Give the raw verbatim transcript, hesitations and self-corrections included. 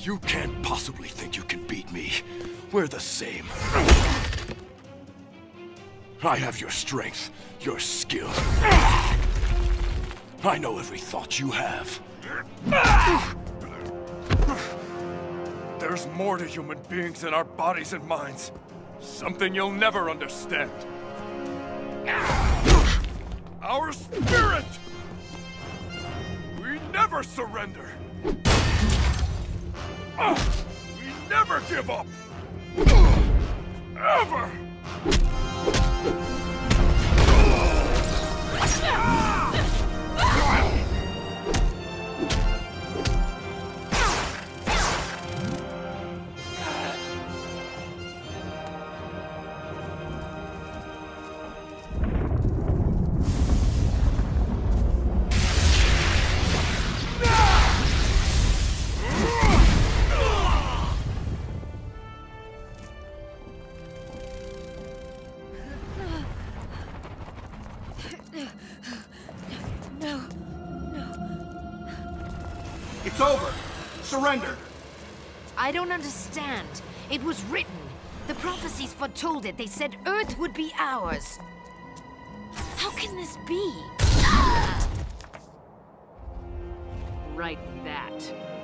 You can't possibly think you can beat me. We're the same. I have your strength, your skill. I know every thought you have. There's more to human beings than our bodies and minds. Something you'll never understand. Our spirit! We never surrender! We never give up! Ever! No, no. It's over. Surrender. I don't understand. It was written. The prophecies foretold it. They said Earth would be ours. How can this be? Write that.